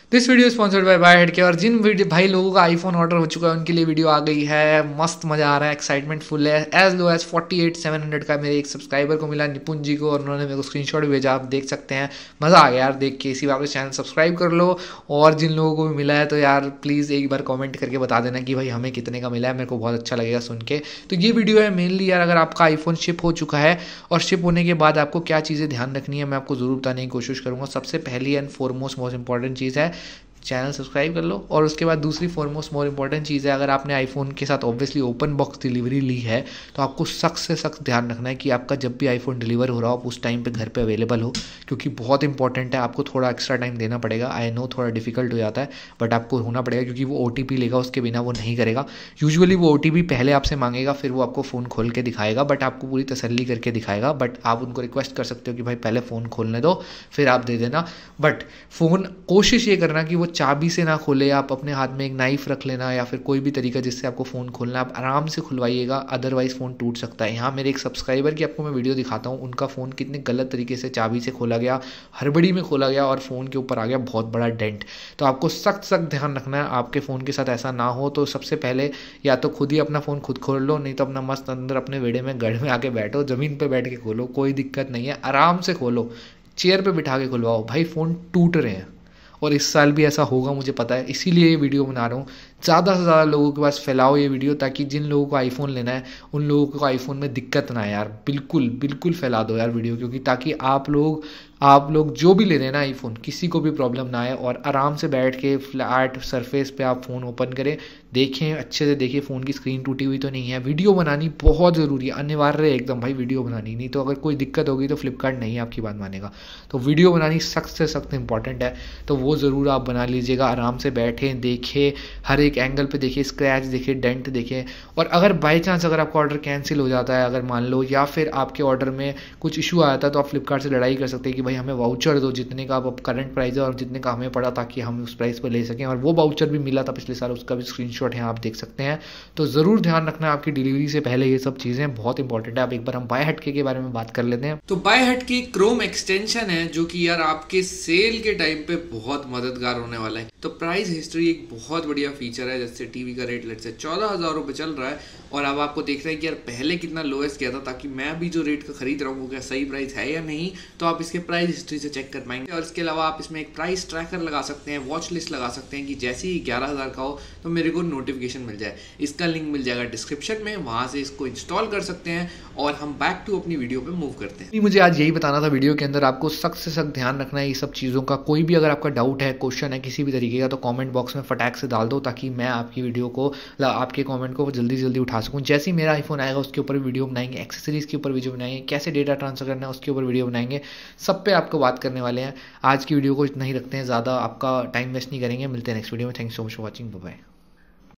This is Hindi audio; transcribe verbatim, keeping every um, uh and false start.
दिस वीडियो स्पॉन्सर्ड बाय बाय हेड के। और जिन वीडियो भाई लोगों का आईफोन ऑर्डर हो चुका है उनके लिए वीडियो आ गई है। मस्त मजा आ रहा है, एक्साइटमेंट फुल है। As low as forty eight seven hundred का मेरे एक सब्सक्राइबर को मिला, निपुण जी को, और उन्होंने मेरे को स्क्रीनशॉट भी भेजा। आप देख सकते हैं, मज़ा आ गया यार देख के। इसी वापस चैनल सब्सक्राइब कर लो, और जिन लोगों को भी मिला है तो यार प्लीज़ एक बार कॉमेंट करके बता देना कि भाई हमें कितने का मिला है। मेरे को बहुत अच्छा लगेगा सुन के। तो ये वीडियो है मेनली यार, अगर आपका आईफोन शिप हो चुका है और शिप होने के बाद आपको क्या चीज़ें ध्यान रखनी है मैं आपको ज़रूर बताने की कोशिश करूँगा। सबसे पहली एंड फॉरमोस्ट मोस्ट इंपॉर्टेंट चीज़ है, चैनल सब्सक्राइब कर लो। और उसके बाद दूसरी फॉरमोस्ट मोर इंपॉर्टेंट चीज़ है, अगर आपने आईफोन के साथ ऑब्वियसली ओपन बॉक्स डिलीवरी ली है तो आपको सख्त से सख्त ध्यान रखना है कि आपका जब भी आईफोन डिलीवर हो रहा हो उस टाइम पे घर पे अवेलेबल हो, क्योंकि बहुत इंपॉर्टेंट है। आपको थोड़ा एक्स्ट्रा टाइम देना पड़ेगा। आई नो थोड़ा डिफिकल्ट हो जाता है, बट आपको होना पड़ेगा, क्योंकि वो ओ टी पी लेगा, उसके बिना वो नहीं करेगा। यूजुअली वो ओ टी पी पहले आपसे मांगेगा, फिर वो आपको फ़ोन खोल के दिखाएगा, बट आपको पूरी तसल्ली करके दिखाएगा। बट आप उनको रिक्वेस्ट कर सकते हो कि भाई पहले फ़ोन खोलने दो, फिर आप दे देना। बट फ़ोन कोशिश ये करना कि वो चाबी से ना खोले। आप अपने हाथ में एक नाइफ रख लेना, या फिर कोई भी तरीका जिससे आपको फ़ोन खोलना, आप आराम से खुलवाइएगा, अदरवाइज़ फ़ोन टूट सकता है। यहाँ मेरे एक सब्सक्राइबर की आपको मैं वीडियो दिखाता हूँ, उनका फ़ोन कितने गलत तरीके से चाबी से खोला गया, हड़बड़ी में खोला गया, और फ़ोन के ऊपर आ गया बहुत बड़ा डेंट। तो आपको सख्त सख्त ध्यान रखना है आपके फ़ोन के साथ ऐसा ना हो। तो सबसे पहले या तो खुद ही अपना फ़ोन खुद खोल लो, नहीं तो अपना मस्त अंदर अपने वेड़े में गढ़ में आके बैठो, ज़मीन पर बैठ के खोलो, कोई दिक्कत नहीं है, आराम से खोलो, चेयर पर बिठा के खुलवाओ। भाई फ़ोन टूट रहे हैं, और इस साल भी ऐसा होगा मुझे पता है, इसीलिए ये वीडियो बना रहा हूँ। ज़्यादा से ज़्यादा लोगों के पास फैलाओ ये वीडियो, ताकि जिन लोगों को आईफोन लेना है उन लोगों को आईफोन में दिक्कत ना आए यार। बिल्कुल बिल्कुल फैला दो यार वीडियो, क्योंकि ताकि आप लोग आप लोग जो भी ले रहे हैं ना आईफोन, किसी को भी प्रॉब्लम ना आए, और आराम से बैठ के फ्लैट सरफेस पे आप फ़ोन ओपन करें, देखें अच्छे से, देखिए फ़ोन की स्क्रीन टूटी हुई तो नहीं है। वीडियो बनानी बहुत ज़रूरी है, अनिवार्य है एकदम भाई वीडियो बनानी, नहीं तो अगर कोई दिक्कत होगी तो फ्लिपकार्ट नहीं आपकी बात मानेगा। तो वीडियो बनानी सख्त से सख्त इंपॉर्टेंट है, तो वो ज़रूर आप बना लीजिएगा। आराम से बैठें, देखें, हर एक एंगल पे देखिए, स्क्रैच देखिए, डेंट देखें। और अगर बाई चांस अगर आपका ऑर्डर कैंसिल हो जाता है, अगर मान लो, या फिर आपके ऑर्डर में कुछ इशू आया था, तो आप फ्लिपकार्ट से लड़ाई कर सकते हैं कि भाई हमें वाउचर दो जितने का अब करंट प्राइस है और जितने का हमें पड़ा, ताकि हम उस प्राइस पर ले सकें। और वो वाउचर भी मिला था पिछले साल, उसका भी स्क्रीनशॉट है, आप देख सकते हैं। तो ज़रूर ध्यान रखना है आपकी डिलीवरी से पहले, ये सब चीज़ें बहुत इंपॉर्टेंट है। अब एक बार हम बाय हटके के बारे में बात कर लेते हैं। तो बाय हटके क्रोम एक्सटेंशन है जो कि यार आपके सेल के टाइम पे बहुत मददगार होने वाला है। तो प्राइस हिस्ट्री एक बहुत बढ़िया फीचर है। जैसे टीवी का रेट लेट से चौदह हज़ार रुपये चल रहा है, और अब आपको देख रहे हैं कि यार पहले कितना लोएस्ट किया था, ताकि मैं भी जो रेट का खरीद रहा हूँ वो क्या सही प्राइस है या नहीं, तो आप इसके प्राइस हिस्ट्री से चेक कर पाएंगे। और इसके अलावा आप इसमें एक प्राइस ट्रैकर लगा सकते हैं, वॉच लिस्ट लगा सकते हैं, कि जैसे ही ग्यारह हज़ार का हो तो मेरे को नोटिफिकेशन मिल जाए। इसका लिंक मिल जाएगा डिस्क्रिप्शन में, वहाँ से इसको इंस्टॉल कर सकते हैं। और हम बैक टू अपनी वीडियो पे मूव करते हैं। मुझे आज यही बताना था वीडियो के अंदर, आपको सख्त से सख्त ध्यान रखना है ये सब चीज़ों का। कोई भी अगर आपका डाउट है, क्वेश्चन है किसी भी तरीके का, तो कमेंट बॉक्स में फटाक से डाल दो, ताकि मैं आपकी वीडियो को, आपके कमेंट को जल्दी जल्दी उठा सकूं। जैसे ही मेरा आईफोन आएगा उसके ऊपर वीडियो बनाएंगे, एक्सेसरीज के ऊपर वीडियो बनाएंगे, कैसे डेटा ट्रांसफर करना है उसके ऊपर वीडियो बनाएंगे, सब पे आपको बात करने वाले हैं। आज की वीडियो को इतना ही रखते हैं, ज़्यादा आपका टाइम वेस्ट नहीं करेंगे। मिलते हैं नेक्स्ट वीडियो में। Thanks so much for watching, bye bye.